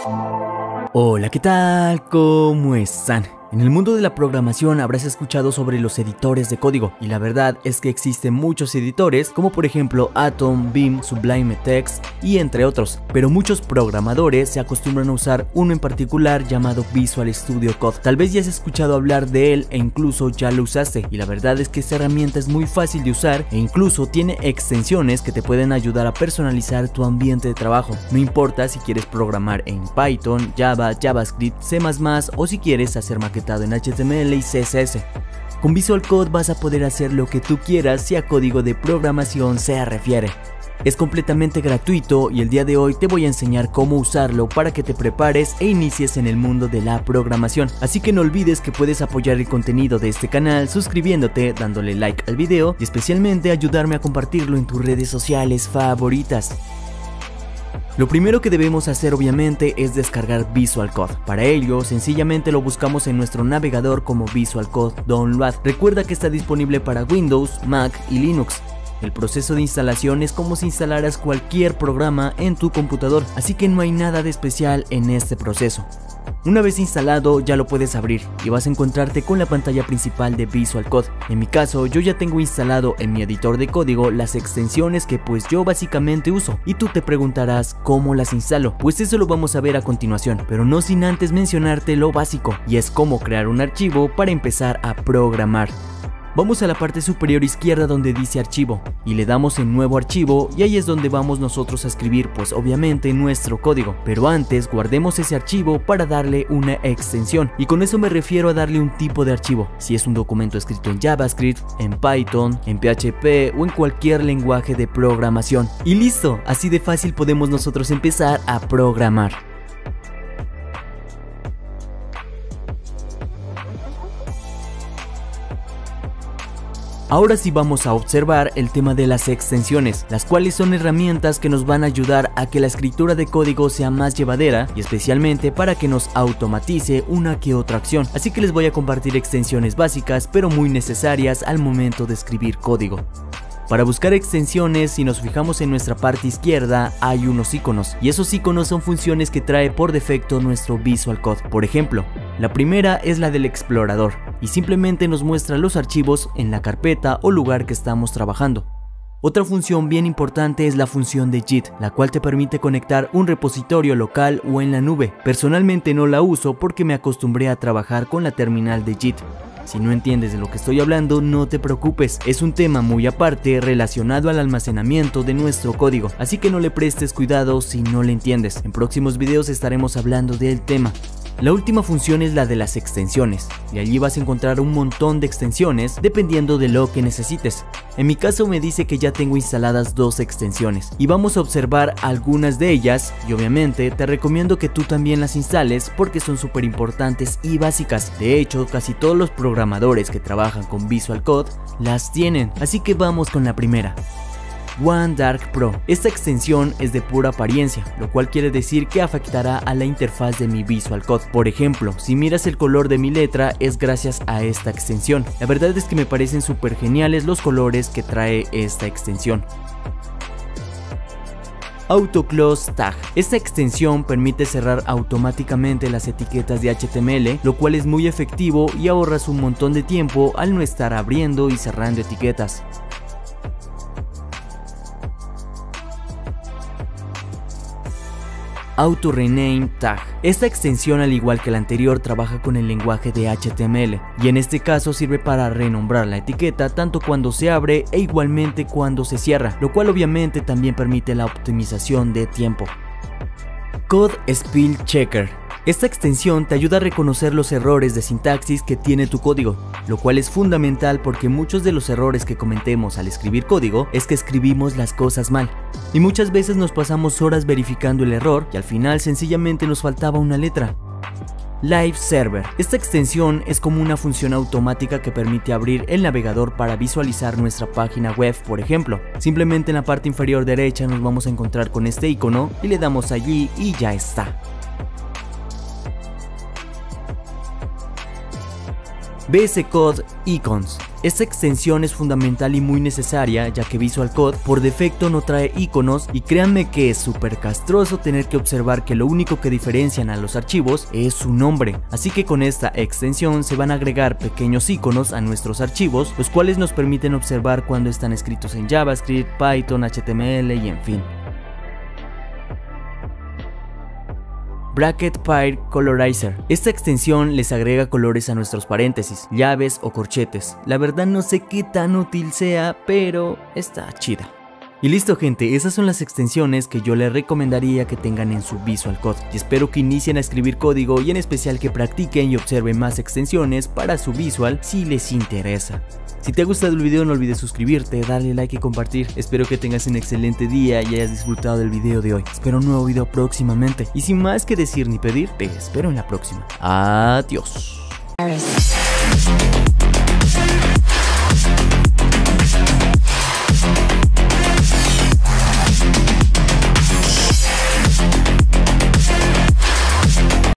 Hola, ¿qué tal? ¿Cómo están? En el mundo de la programación habrás escuchado sobre los editores de código, y la verdad es que existen muchos editores como por ejemplo Atom, Vim, Sublime Text y entre otros, pero muchos programadores se acostumbran a usar uno en particular llamado Visual Studio Code. Tal vez ya has escuchado hablar de él e incluso ya lo usaste, y la verdad es que esta herramienta es muy fácil de usar e incluso tiene extensiones que te pueden ayudar a personalizar tu ambiente de trabajo. No importa si quieres programar en Python, Java, JavaScript, C++ o si quieres hacer maquetas en HTML y CSS. Con Visual Code vas a poder hacer lo que tú quieras si a código de programación se refiere. Es completamente gratuito y el día de hoy te voy a enseñar cómo usarlo para que te prepares e inicies en el mundo de la programación. Así que no olvides que puedes apoyar el contenido de este canal suscribiéndote, dándole like al video y especialmente ayudarme a compartirlo en tus redes sociales favoritas. Lo primero que debemos hacer obviamente es descargar Visual Code. Para ello, sencillamente lo buscamos en nuestro navegador como Visual Code Download. Recuerda que está disponible para Windows, Mac y Linux. El proceso de instalación es como si instalaras cualquier programa en tu computador, así que no hay nada de especial en este proceso. Una vez instalado ya lo puedes abrir y vas a encontrarte con la pantalla principal de Visual Code. En mi caso yo ya tengo instalado en mi editor de código las extensiones que pues yo básicamente uso, y tú te preguntarás cómo las instalo. Pues eso lo vamos a ver a continuación, pero no sin antes mencionarte lo básico, y es cómo crear un archivo para empezar a programar. Vamos a la parte superior izquierda donde dice archivo y le damos en nuevo archivo, y ahí es donde vamos nosotros a escribir pues obviamente nuestro código, pero antes guardemos ese archivo para darle una extensión, y con eso me refiero a darle un tipo de archivo, si es un documento escrito en JavaScript, en Python, en PHP o en cualquier lenguaje de programación. Y listo, así de fácil podemos nosotros empezar a programar. Ahora sí vamos a observar el tema de las extensiones, las cuales son herramientas que nos van a ayudar a que la escritura de código sea más llevadera y especialmente para que nos automatice una que otra acción. Así que les voy a compartir extensiones básicas pero muy necesarias al momento de escribir código. Para buscar extensiones, si nos fijamos en nuestra parte izquierda, hay unos iconos, y esos iconos son funciones que trae por defecto nuestro Visual Code. Por ejemplo, la primera es la del explorador, y simplemente nos muestra los archivos en la carpeta o lugar que estamos trabajando. Otra función bien importante es la función de Git, la cual te permite conectar un repositorio local o en la nube. Personalmente no la uso porque me acostumbré a trabajar con la terminal de Git. Si no entiendes de lo que estoy hablando, no te preocupes, es un tema muy aparte relacionado al almacenamiento de nuestro código, así que no le prestes cuidado si no le entiendes. En próximos videos estaremos hablando del tema. La última función es la de las extensiones, y allí vas a encontrar un montón de extensiones dependiendo de lo que necesites. En mi caso me dice que ya tengo instaladas 2 extensiones, y vamos a observar algunas de ellas, y obviamente te recomiendo que tú también las instales porque son súper importantes y básicas. De hecho, casi todos los programadores que trabajan con Visual Code las tienen, así que vamos con la primera. OneDark Pro. Esta extensión es de pura apariencia, lo cual quiere decir que afectará a la interfaz de mi Visual Code. Por ejemplo, si miras el color de mi letra es gracias a esta extensión. La verdad es que me parecen súper geniales los colores que trae esta extensión. AutoClose Tag. Esta extensión permite cerrar automáticamente las etiquetas de HTML, lo cual es muy efectivo y ahorras un montón de tiempo al no estar abriendo y cerrando etiquetas. AutoRename Tag. Esta extensión, al igual que la anterior, trabaja con el lenguaje de HTML y en este caso sirve para renombrar la etiqueta tanto cuando se abre e igualmente cuando se cierra, lo cual obviamente también permite la optimización de tiempo. Code Spell Checker. Esta extensión te ayuda a reconocer los errores de sintaxis que tiene tu código, lo cual es fundamental porque muchos de los errores que cometemos al escribir código es que escribimos las cosas mal, y muchas veces nos pasamos horas verificando el error y al final sencillamente nos faltaba una letra. Live Server. Esta extensión es como una función automática que permite abrir el navegador para visualizar nuestra página web, por ejemplo. Simplemente en la parte inferior derecha nos vamos a encontrar con este icono y le damos allí y ya está. VS Code Icons. Esta extensión es fundamental y muy necesaria, ya que Visual Code por defecto no trae iconos, y créanme que es súper castroso tener que observar que lo único que diferencian a los archivos es su nombre. Así que con esta extensión se van a agregar pequeños iconos a nuestros archivos, los cuales nos permiten observar cuando están escritos en JavaScript, Python, HTML y en fin. Bracket Pair Colorizer. Esta extensión les agrega colores a nuestros paréntesis, llaves o corchetes. La verdad no sé qué tan útil sea, pero está chida. Y listo gente, esas son las extensiones que yo les recomendaría que tengan en su Visual Code, y espero que inicien a escribir código y en especial que practiquen y observen más extensiones para su Visual si les interesa. Si te ha gustado el video no olvides suscribirte, darle like y compartir. Espero que tengas un excelente día y hayas disfrutado del video de hoy. Espero un nuevo video próximamente. Y sin más que decir ni pedir, te espero en la próxima. Adiós.